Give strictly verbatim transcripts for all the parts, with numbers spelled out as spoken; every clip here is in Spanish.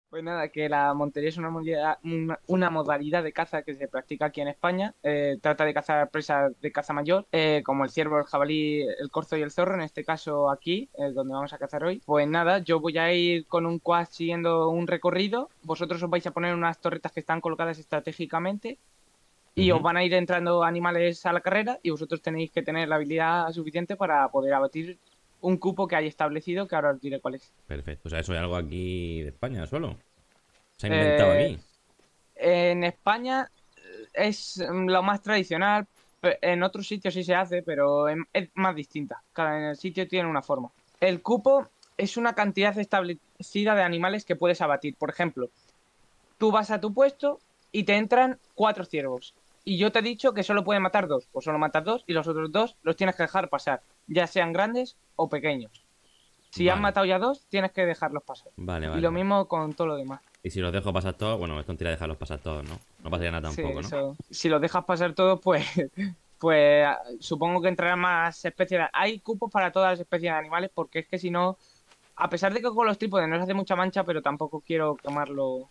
Pues nada, que la montería es una modalidad, una, una modalidad de caza que se practica aquí en España. Eh, trata de cazar presas de caza mayor, eh, como el ciervo, el jabalí, el corzo y el zorro. En este caso aquí, eh, donde vamos a cazar hoy. Pues nada, yo voy a ir con un quad siguiendo un recorrido. Vosotros os vais a poner unas torretas que están colocadas estratégicamente y os Ujú. van a ir entrando animales a la carrera y vosotros tenéis que tener la habilidad suficiente para poder abatir un cupo que hay establecido, que ahora os diré cuál es. Perfecto. O sea, eso es algo aquí de España solo. Se ha inventado Eh, aquí. En España es mm, lo más tradicional. pe- En otros sitios sí se hace, pero em- es más distinta. Cada sitio tiene una forma. El cupo es una cantidad establecida de animales que puedes abatir. Por ejemplo, tú vas a tu puesto y te entran cuatro ciervos. Y yo te he dicho que solo pueden matar dos. Pues solo matas dos y los otros dos los tienes que dejar pasar, ya sean grandes o pequeños. Si han Vale, matado ya dos, tienes que dejarlos pasar. vale, Y vale, lo vale. mismo con todo lo demás. Y si los dejo pasar todos, bueno, es tontería dejarlos pasar todos, ¿no? No pasaría nada Sí, tampoco, ¿no? eso. Si los dejas pasar todos, pues, pues ah, supongo que entrarán más especies. de- Hay cupos para todas las especies de animales, porque es que si no, a pesar de que con los trípodes no se hace mucha mancha, pero tampoco quiero quemarlo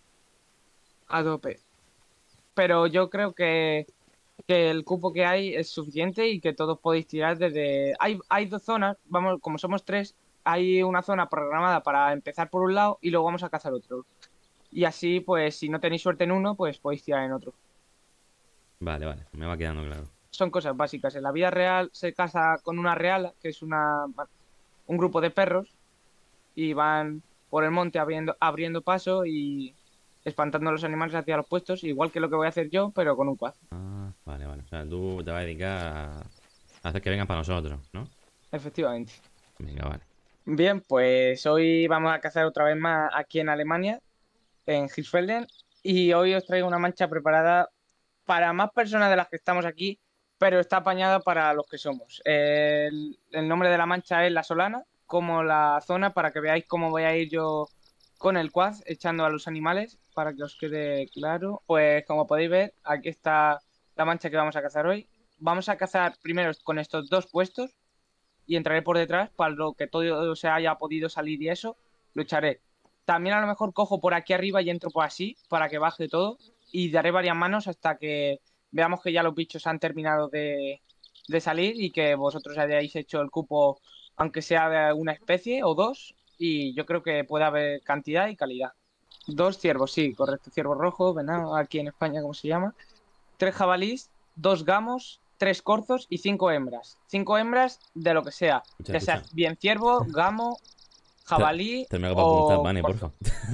a tope. Pero yo creo que, que el cupo que hay es suficiente y que todos podéis tirar desde. Hay, hay dos zonas, vamos, como somos tres, hay una zona programada para empezar por un lado y luego vamos a cazar otro. Y así, pues, si no tenéis suerte en uno, pues podéis tirar en otro. Vale, vale. Me va quedando claro. Son cosas básicas. En la vida real se casa con una reala, que es una, un grupo de perros, y van por el monte abriendo, abriendo paso y espantando a los animales hacia los puestos, igual que lo que voy a hacer yo, pero con un quad. Ah, vale, vale. O sea, tú te vas a dedicar a a hacer que vengan para nosotros, ¿no? Efectivamente. Venga, vale. Bien, pues hoy vamos a cazar otra vez más aquí en Alemania, en Hirschfelden, y hoy os traigo una mancha preparada para más personas de las que estamos aquí, pero está apañada para los que somos. El, el nombre de la mancha es La Solana, como la zona, para que veáis cómo voy a ir yo con el quad echando a los animales, para que os quede claro. Pues como podéis ver, aquí está la mancha que vamos a cazar hoy. Vamos a cazar primero con estos dos puestos y entraré por detrás para lo que todo se haya podido salir y eso, lo echaré. También a lo mejor cojo por aquí arriba y entro por así para que baje todo y daré varias manos hasta que veamos que ya los bichos han terminado de, de salir y que vosotros hayáis hecho el cupo, aunque sea de una especie o dos, y yo creo que puede haber cantidad y calidad. Dos ciervos, sí, correcto, ciervo rojo, venado, aquí en España, ¿cómo se llama? Tres jabalís, dos gamos, tres corzos y cinco hembras. Cinco hembras de lo que sea, Escucha, ya sea escucha. bien ciervo, gamo, Te, jabalí te me hago para apuntar, o Vane, porfa. corzo.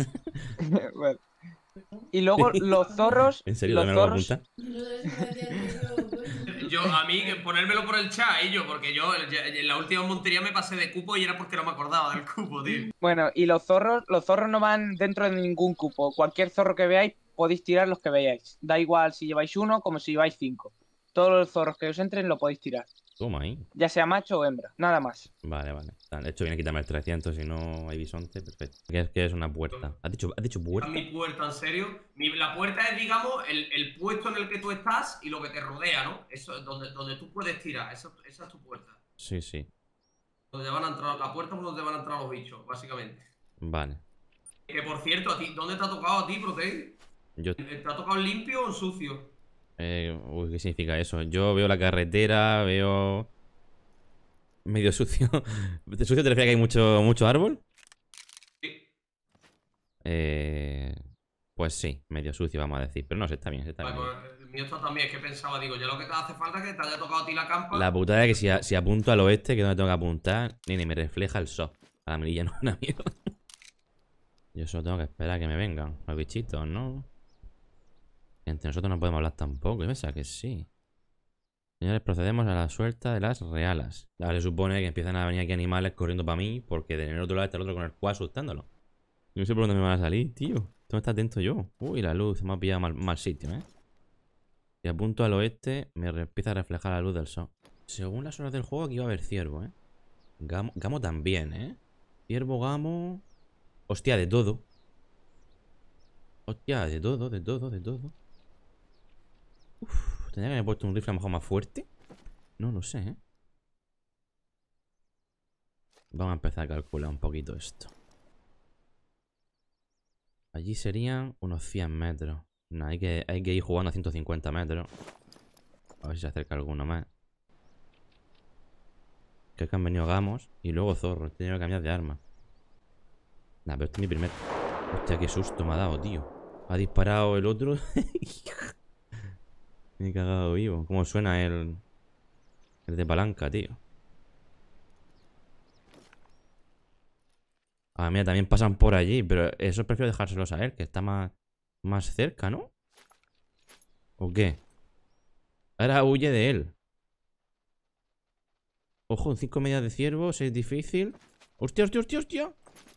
Bueno, y luego los zorros, ¿En serio? ¿Te los me hago para zorros, apuntar? Yo, a mí, que ponérmelo por el chat, y yo, porque yo ya- en la última montería me pasé de cupo y era porque no me acordaba del cupo, tío. bueno, y los zorros, los zorros no van dentro de ningún cupo. Cualquier zorro que veáis, podéis tirar los que veáis. Da igual si lleváis uno como si lleváis cinco. Todos los zorros que os entren lo podéis tirar, Toma ahí. ya sea macho o hembra, nada más. Vale, vale. De hecho, viene a quitarme el trescientos si no hay bisonte. Perfecto. ¿Qué es, qué es una puerta? ¿Has dicho, has dicho Esa es puerta? mi puerta, en serio. Mi- la puerta es, digamos, el, el puesto en el que tú estás y lo que te rodea, ¿no? Eso es donde, donde tú puedes tirar. Esa, esa es tu puerta. Sí, sí. Donde van a entrar, la puerta por donde van a entrar los bichos, básicamente. Vale. Que por cierto, a ti, ¿dónde te ha tocado a ti, Protei? Yo. ¿Te ha tocado limpio o en sucio? Eh, uy, ¿qué significa eso? Yo veo la carretera, veo. Medio sucio. ¿De sucio te refieres a que hay mucho, mucho árbol? Sí. Eh. Pues sí, medio sucio, vamos a decir. Pero no sé, está bien, está Vale, bien. Oye. pues el mío está también, es que pensaba, digo, ya lo que te hace falta es que te haya tocado a ti la La campa. putada es que si, a- si apunto al oeste, que es donde tengo que apuntar, ni, ni me refleja el sol. A la mirilla no es una mierda. Yo solo tengo que esperar a que me vengan los bichitos, ¿no? Entre nosotros no podemos hablar tampoco. Yo pensaba que sí. Señores, procedemos a la suelta de las realas. Ahora se supone que empiezan a venir aquí animales corriendo para mí, porque de el otro lado está el otro con el cual asustándolo. Yo no sé por dónde me van a salir, tío. ¿Dónde está atento yo? Uy, la luz, se me ha pillado mal, mal sitio, ¿eh? Y apunto al oeste, me re- empieza a reflejar la luz del sol. Según las horas del juego, aquí va a haber ciervo, ¿eh? Gamo, Gamo también, ¿eh? Ciervo, Gamo... Hostia, de todo. Hostia, de todo, de todo, de todo. Uf, ¿tendría que haber puesto un rifle a lo mejor más fuerte? No lo sé, ¿eh? Vamos a empezar a calcular un poquito esto. Allí serían unos cien metros. No, hay que, hay que ir jugando a ciento cincuenta metros. A ver si se acerca alguno más. Creo que han venido gamos y luego zorros. He tenido que cambiar de arma. Nah, pero este es mi primer... Hostia, qué susto me ha dado, tío. Ha disparado el otro. Me he cagado vivo. ¿Cómo suena el... El de palanca, tío? Ah, mira, también pasan por allí. Pero eso prefiero dejárselos a él, que está más... Más cerca, ¿no? ¿O qué? Ahora huye de él. Ojo, en cinco medidas de ciervos es difícil. ¡Hostia, hostia, hostia, hostia!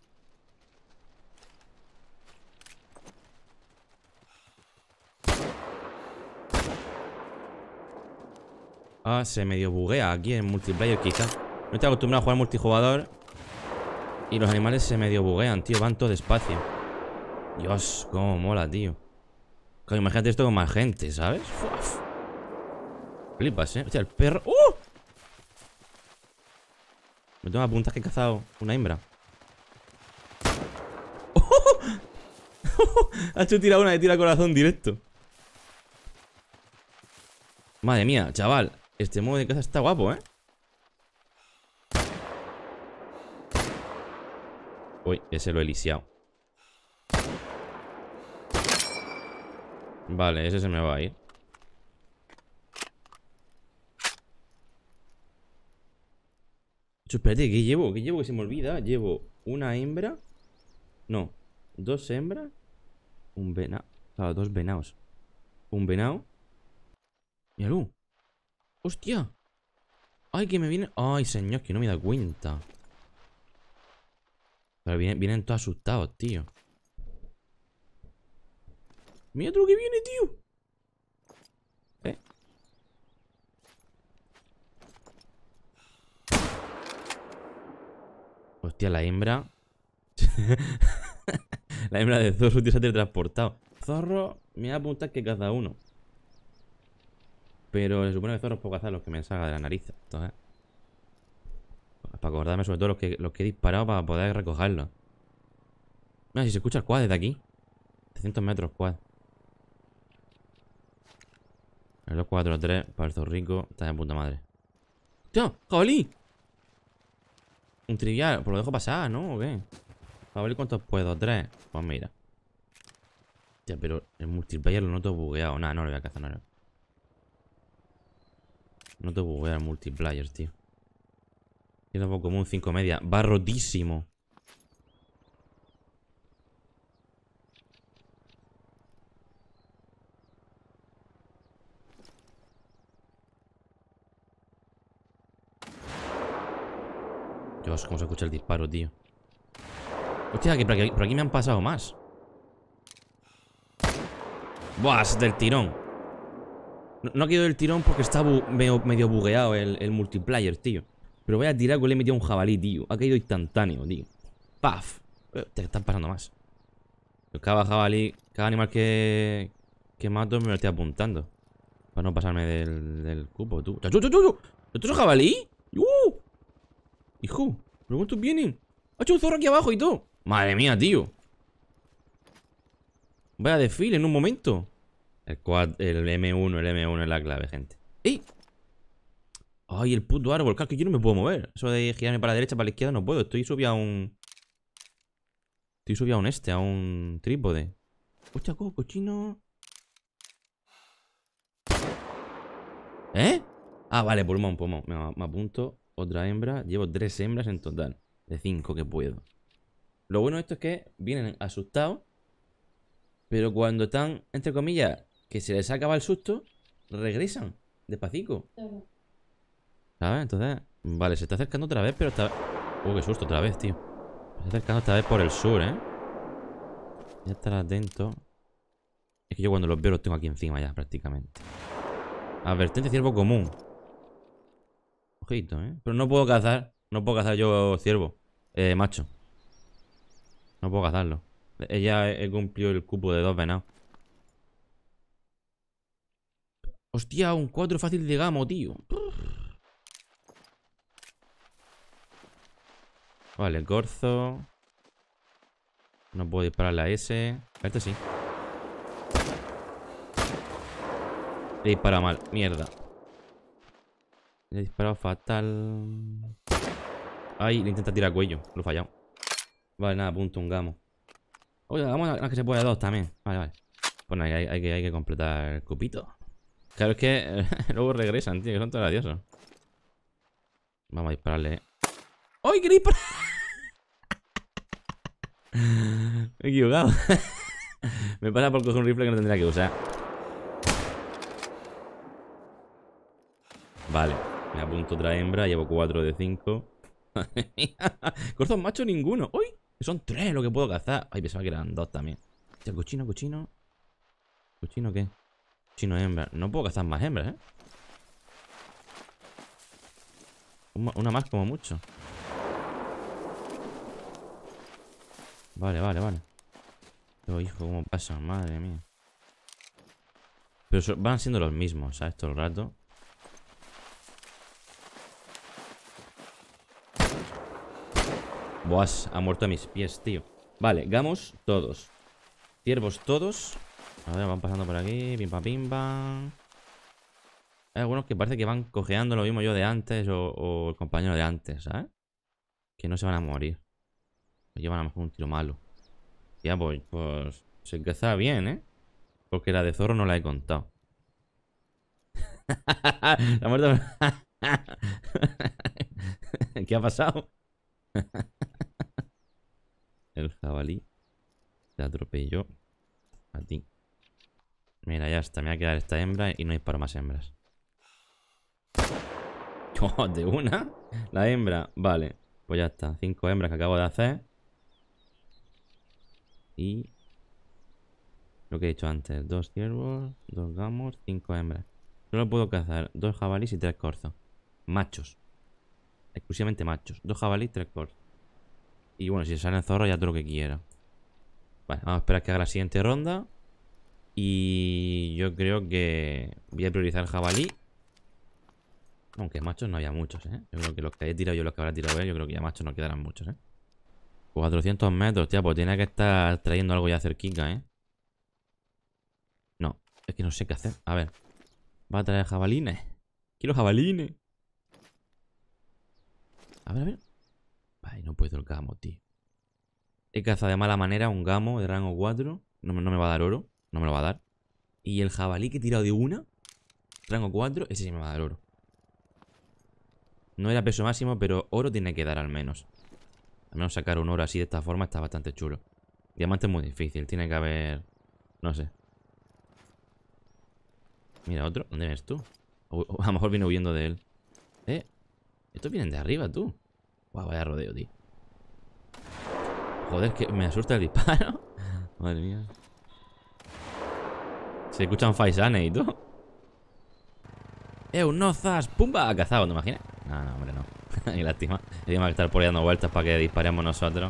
Ah, se medio buguea aquí en multiplayer quizá. No estoy acostumbrado a jugar multijugador. Y los animales se medio buguean, tío. Van todo despacio. Dios, cómo mola, tío. Claro, imagínate esto con más gente, ¿sabes? Uf. Flipas, ¿eh? Hostia, el perro... ¡Uh! Me tengo que apuntar que he cazado una hembra. ¡Oh! Ha hecho tirar una de tira corazón directo. Madre mía, chaval. Este modo de caza está guapo, ¿eh? Uy, ese lo he lisiado. Vale, ese se me va a ir. Espérate, ¿qué llevo? ¿Qué llevo que se me olvida? Llevo una hembra. No, dos hembras. Un venado. Claro, dos venados. Un venado. Míralo. ¡Hostia! ¡Ay, que me viene! ¡Ay, señor! Que no me da cuenta. Pero vienen, vienen todos asustados, tío. Mira otro que viene, tío. ¿Eh? Hostia, la hembra. La hembra de zorro, tío, se ha teletransportado. Zorro, me voy a apuntar que caza uno. Pero se supone que zorros puedo cazar los que me salga de la nariz. Entonces, para acordarme sobre todo los que, los que he disparado para poder recogerlos. Mira, si se escucha el quad desde aquí. trescientos metros quad. El dos cuatro tres para el zorrico. Está de puta madre. ¡Hostia! ¡Jabalí! Un trivial. Pues lo dejo pasar, ¿no? ¿O qué? ¿Jabalí cuántos puedo? ¿Tres? Pues mira. Hostia, pero el multiplayer lo noto bugueado. Nada, no lo voy a cazar, no. No te buguea el multiplayer, tío. Tiene poco común cinco media. Va rotísimo. Dios, cómo se escucha el disparo, tío. Hostia, que por aquí, por aquí me han pasado más. Buah, es del tirón. No, no ha quedado del tirón porque está bu medio, medio bugueado el, el multiplayer, tío. Pero voy a tirar que le he metido un jabalí, tío. Ha caído instantáneo, tío. ¡Paf! Te están pasando más. Cada jabalí, cada animal que, que mato me lo estoy apuntando. Para no pasarme del, del cupo, tú. ¡Chu, chu, chu, chu! ¿Esto es jabalí? ¡Uh! Hijo, ¿pero cuántos vienen? ¡Ha hecho un zorro aquí abajo y todo! ¡Madre mía, tío! Vaya desfile en un momento. El quad, el eme uno, el eme uno es la clave, gente. ¡Ey! ¡Ay, el puto árbol! Claro, que yo no me puedo mover. Eso de girarme para la derecha, para la izquierda no puedo. Estoy subido a un... Estoy subido a un este, a un trípode. ¡Hostia, cochino! ¿Eh? Ah, vale, pulmón, pulmón. Me, me apunto. Otra hembra. Llevo tres hembras en total. De cinco que puedo. Lo bueno de esto es que vienen asustados. Pero cuando están, entre comillas, que se les acaba el susto, regresan. Despacito. ¿Sabes? Entonces, vale, se está acercando otra vez, pero está... Uh, qué susto otra vez, tío. Se está acercando esta vez por el sur, ¿eh? Voy a estar atento. Es que yo cuando los veo los tengo aquí encima ya, prácticamente. Advertencia, ciervo común. Ojito, ¿eh? Pero no puedo cazar. No puedo cazar yo ciervo. Eh, macho. No puedo cazarlo. Ella he cumplido el cupo de dos venados. Hostia, un cuatro fácil de gamo, tío. Vale, corzo. No puedo dispararle a ese. A este sí. He disparado mal. Mierda. Le he disparado fatal. Ay, le intenta tirar cuello. Lo he fallado. Vale, nada, punto, un gamo. Oye, vamos a que se puede dos también. Vale, vale. Bueno, hay, hay, que, hay que completar el cupito. Claro, es que luego regresan, tío, que son todos graciosos. Vamos a dispararle. ¡Ay, qué disparo! Me he equivocado. Me pasa por coger un rifle que no tendría que usar. Vale, me apunto otra hembra. Llevo cuatro de cinco. Corzos machos ninguno. ¡Uy! Son tres lo que puedo cazar. Ay, pensaba que eran dos también. Hostia, cochino, cochino. ¿Cochino qué? Cochino hembra. No puedo cazar más hembras, ¿eh? Una, una más como mucho. Vale, vale, vale. Pero hijo, ¿cómo pasa? Madre mía. Pero so, van siendo los mismos, ¿sabes? Todo el rato. Buah, ha muerto a mis pies, tío. Vale, gamos todos. Ciervos todos. A ver, van pasando por aquí. Pimpa, pimpa. Hay algunos que parece que van cojeando lo mismo yo de antes o, o el compañero de antes, ¿sabes? Que no se van a morir. Me llevan a lo mejor un tiro malo. Ya, pues, pues se caza bien, ¿eh? Porque la de zorro no la he contado. La muerto. ¿Qué ha pasado? El jabalí te atropelló a ti. Mira, ya está. Me va a quedar esta hembra y no disparo más hembras. Oh, de una. La hembra. Vale. Pues ya está. Cinco hembras que acabo de hacer. Y lo que he dicho antes. Dos ciervos, dos gamos, cinco hembras. Solo puedo cazar dos jabalíes y tres corzos. Machos. Exclusivamente machos. Dos jabalíes, tres corzos. Y bueno, si sale el zorro ya todo lo que quiera. Vale, vamos a esperar que haga la siguiente ronda. Y yo creo que voy a priorizar el jabalí. Aunque machos no había muchos, ¿eh? Yo creo que los que he tirado yo, los que habrá tirado él, yo creo que ya machos no quedarán muchos, ¿eh? cuatrocientos metros, tía, pues tiene que estar trayendo algo ya cerquita, ¿eh? No, es que no sé qué hacer. A ver. Va a traer jabalines. Quiero jabalines. A ver, a ver. Ay, no puedo el gamo, tío. He cazado de mala manera un gamo de rango cuatro. No, no me va a dar oro. No me lo va a dar. Y el jabalí que he tirado de una, rango cuatro, ese sí me va a dar oro. No era peso máximo, pero oro tiene que dar al menos. Al menos sacar un oro así de esta forma está bastante chulo. Diamante es muy difícil. Tiene que haber... No sé. Mira, otro. ¿Dónde ves tú? O, o a lo mejor viene huyendo de él. Eh. Estos vienen de arriba, tú. Guau, vaya rodeo, tío. Joder, que me asusta el disparo. Madre mía. Se escuchan faisanes y todo. ¡Eh, un nozas! ¡Pumba! Ha cazado, ¿te imaginas? No, no, hombre, no. Qué lástima. Tenemos que estar por ahí dando vueltas para que disparemos nosotros.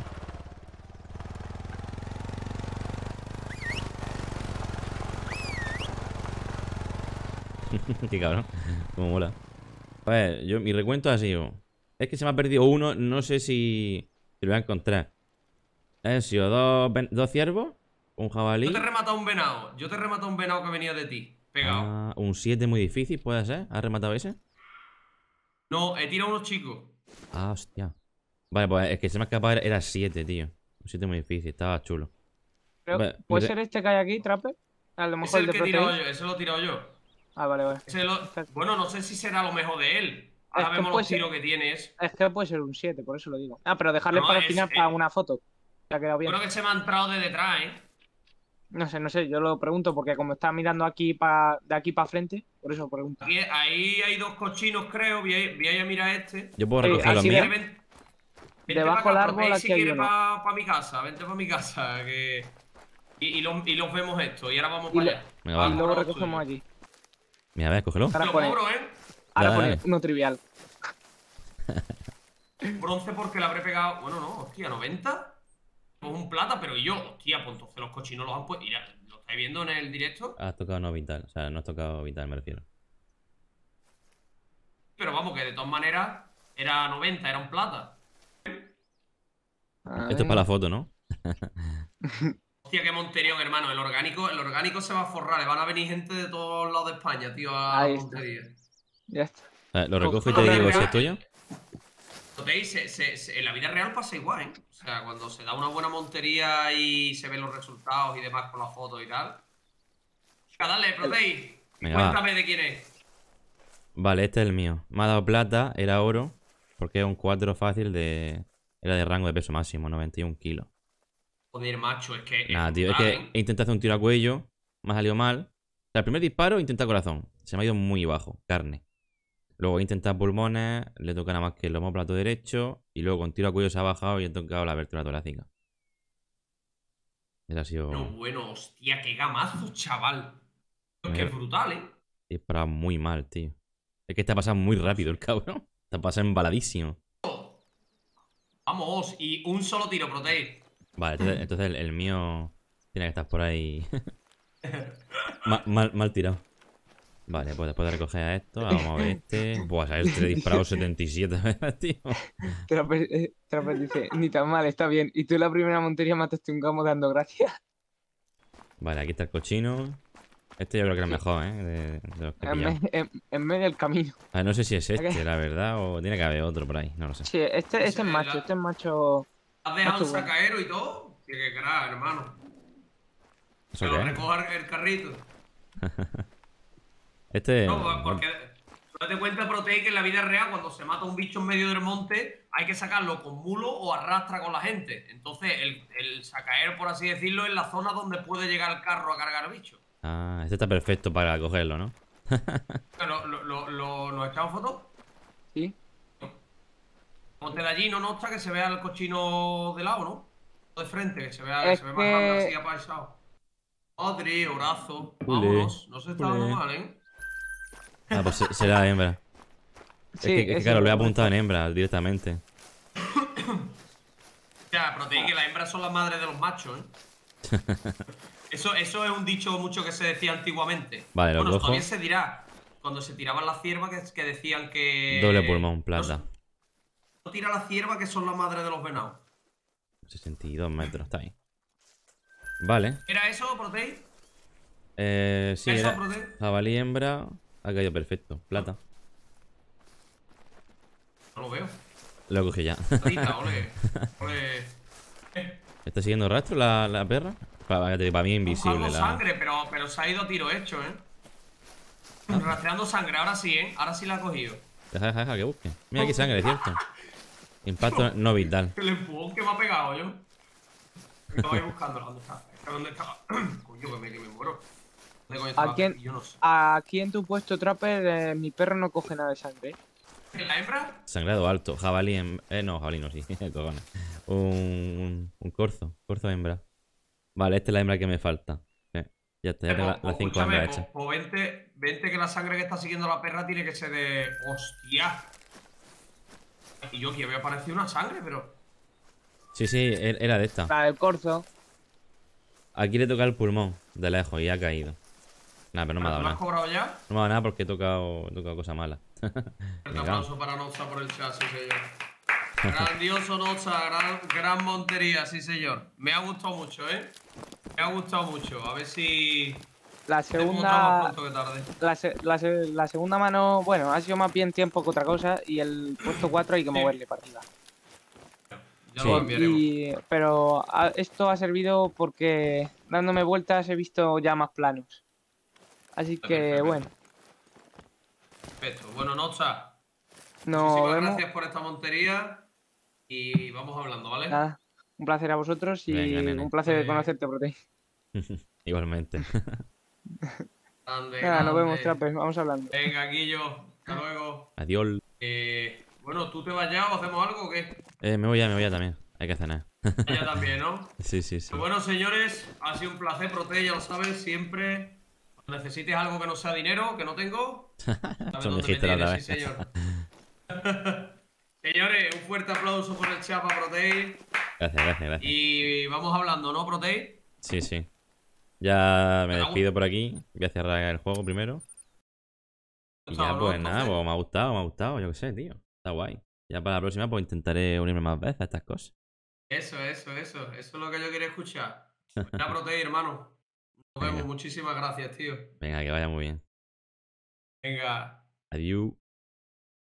Qué cabrón. Como mola. A ver, yo, mi recuento ha sido... Es que se me ha perdido uno. No sé si... Si lo voy a encontrar. Han sido dos, dos ciervos. Un jabalí. Yo te he rematado un venado. Yo te he rematado un venado que venía de ti. Pegado. Ah, un siete muy difícil, ¿puede ser? ¿Has rematado ese? No, he tirado unos chicos. Ah, hostia. Vale, pues es que se me ha escapado. Era siete, tío. Un siete muy difícil. Estaba chulo. Pero, Vale, ¿puede mire- ser este que hay aquí, Trapper? A lo Es mejor el el que de he tirado Protein. yo. Ese lo he tirado yo. Ah, vale, vale. Ese lo- Bueno, no sé si será lo mejor de él. Ahora Es que vemos puede los ser- tiros que tienes. Es que puede ser un siete, por eso lo digo. Ah, pero dejarle No, para el es- final es- para una foto. Que ha quedado bien. Creo que se me ha entrado de detrás, ¿eh? No sé, no sé, yo lo pregunto porque como está mirando aquí pa, de aquí para frente, por eso pregunto. Aquí, ahí hay dos cochinos, creo. Voy a, voy a ir a mirar este. Yo puedo Sí, recoger los así míos. de- Ven- Vente Debajo para del acá, árbol, Propey, aquí si hay quieres uno. para mi casa. Vente para mi casa. Que... Y, y, los, y los vemos esto. Y ahora vamos Y, para lo- allá. Venga, Va, vale. y luego por los recogemos tuyos. allí. Mira, a ver, cógelo. Ahora Lo pone, cobro, ¿eh? ahora Dale, pone dale. uno trivial. Bronce porque le habré pegado. Bueno, no, hostia, noventa. Pues un plata, pero ¿y yo? Hostia, pues entonces los cochinos los han puesto. Mira, ¿lo estáis viendo en el directo? Has tocado no vital. O sea, no has tocado vital, me refiero. Pero vamos, que de todas maneras era noventa, era un plata. Ah, Esto es para venga. la foto, ¿no? Hostia, qué monterión, hermano. El orgánico, el orgánico se va a forrar. Le van a venir gente de todos lados de España, tío, a Ahí la está. montería. Ya está. A ver, lo Co- recojo y te corre digo si real. es tuyo. ¿Veis? Se- se- se- en la vida real pasa igual, ¿eh? O sea, cuando se da una buena montería y se ven los resultados y demás con las fotos y tal. Venga, dale, Protei. Venga, va. Cuéntame de quién es. Vale, este es el mío. Me ha dado plata, era oro. Porque es un cuatro fácil de... Era de rango de peso máximo, noventa y un kilos. Joder, macho, es que. Nada, tío, es brutal, que ¿eh? he intentado hacer un tiro a cuello. Me ha salido mal. O sea, el primer disparo intenta corazón. Se me ha ido muy bajo, carne. Luego he intentado pulmones, le toca nada más que el omóplato derecho. Y luego con tiro a cuello se ha bajado y he tocado la vértebra torácica. Ese ha sido... No, bueno, hostia, qué gamazo, chaval. Es que Me- es brutal, ¿eh? He disparado muy mal, tío. Es que está pasando muy rápido el cabrón. Está pasando embaladísimo. Vamos, y un solo tiro, Protei. Vale, entonces, entonces el, el mío tiene que estar por ahí. mal, mal, mal tirado. Vale, pues después de recoger a esto, vamos a ver este. Buah, a este le he disparado setenta y siete veces, tío. Trapper, eh, Trapper dice, ni tan mal, está bien. Y tú en la primera montería mataste un gamo dando gracias. Vale, aquí está el cochino. Este yo creo que es el mejor, ¿eh? De, de los que he En, pillado. me- en- en medio del camino. A ver, no sé si es este, Ok. la verdad, o tiene que haber otro por ahí, no lo sé. Sí, este, este es macho, este es macho. ¿Has dejado un Macho bueno. sacaero y todo? Qué que crack, hermano. Que ¿Eso lo qué es? recoja el carrito. Este. No, pues, bueno, porque date cuenta, Protei, que en la vida real, cuando se mata un bicho en medio del monte, hay que sacarlo con mulo o arrastra con la gente. Entonces, el, el sacaero, por así decirlo, es la zona donde puede llegar el carro a cargar bicho. Ah, este está perfecto para cogerlo, ¿no? ¿Lo, lo, lo, lo- ¿Nos echamos fotos? Sí. Ponte de allí, no nos está que se vea el cochino de lado, ¿no? De frente, que se vea, que Es se ve más grande que- así apaisado. Madre, brazo. Ule, Vámonos. No se está dando ule. mal, ¿eh? Ah, pues se- será hembra. Sí, es que, es que ese claro, lo he es bueno. apuntado en hembra directamente. Ya, Protei, que las hembras son las madres de los machos, ¿eh? Eso, eso es un dicho mucho que se decía antiguamente. Vale, lo bueno, cojo. todavía se dirá. Cuando se tiraban las ciervas que, que decían que... Doble pulmón, plata. No, no tira las ciervas que son las madres de los venados. sesenta y dos metros, está bien. Vale. ¿Era eso, Protei? Eh, sí, ¿Eso, era Protei? jabalí hembra. Ha caído perfecto. Plata. No lo veo. Lo he cogido ya. Platita, ole. Ole. ¿Está siguiendo rastro la, la perra? Para, para mí es invisible Algo la... sangre, pero, pero se ha ido a tiro hecho, ¿eh? Rastreando sangre, ahora sí, ¿eh? Ahora sí la ha cogido. Deja, deja, deja que busque. Mira aquí sangre, cierto. Impacto no vital. El empujón que me ha pegado yo. Estaba ahí buscándola. ¿Dónde está? Es que ¿Dónde estaba? Coño, que me, que me muero. ¿Dónde coño estaba? ¿A quién? Yo no sé. Aquí en tu puesto, Trapper, eh, mi perro no coge nada de sangre. ¿eh? ¿En la hembra? Sangrado alto. Jabalí en... Eh, no, jabalí no, sí. Cojones. Un, un, un corzo. Corzo hembra. Vale, esta es la hembra que me falta. Eh, ya está, ya tengo la- las cinco hembras hechas. Pues vente, vente que la sangre que está siguiendo la perra tiene que ser de... ¡Hostia! Y yo que había aparecido una sangre, pero... Sí, sí, er- era de esta. La del corzo. Aquí le toca el pulmón, de lejos, y ha caído. Nada, pero no me ha dado ¿Lo has nada. cobrado ya? No me ha dado nada porque he tocado, he tocado cosas malas. Un Me aplauso para Noxa por el chat, sí señor. Grandioso Noxa, gran, gran montería, sí señor. Me ha gustado mucho, ¿eh? Me ha gustado mucho. A ver si... La te puedo entrar más segunda. pronto que tarde. La, se- la, se- la segunda mano, bueno, ha sido más bien tiempo que otra cosa. Y el puesto cuatro hay que Sí. moverle para arriba. Ya Sí. lo cambiaremos. Y, pero a- esto ha servido porque dándome vueltas he visto ya más planos. Así que Perfecto. bueno, Perfecto. Bueno, Noxa, nos muchísimas vemos. gracias por esta montería. Y vamos hablando, ¿vale? Nada, un placer a vosotros y Venga, nene. un placer Eh, conocerte, Protein. Igualmente. Grande, Nada, nos vemos, grande. Trapper, vamos hablando. Venga, aquí yo. Hasta luego. Adiós. Eh, bueno, ¿tú te vas ya o hacemos algo o qué? Eh, me voy ya, me voy ya también. Hay que cenar. Ya también, ¿no? Sí, sí, sí. Pues bueno, señores, ha sido un placer, Prote, ya lo sabes, siempre. Cuando necesites algo que no sea dinero, que no tengo, sabes Eso me dónde me dijiste la otra tienes, sí, vez. señor. Señores, un fuerte aplauso por el chat para Protei. Gracias, gracias, gracias. Y vamos hablando, ¿no, Protei? Sí, sí. Ya me Venga, despido por aquí. Voy a cerrar el juego primero. Y Gustavo, ya, ¿no? pues nada, Entonces, pues me ha gustado, me ha gustado, yo qué sé, tío. Está guay. Ya para la próxima, pues intentaré unirme más veces a estas cosas. Eso, eso, eso. Eso es lo que yo quería escuchar. Ya, Protei, hermano. Nos Venga. vemos. Muchísimas gracias, tío. Venga, que vaya muy bien. Venga. Adiós.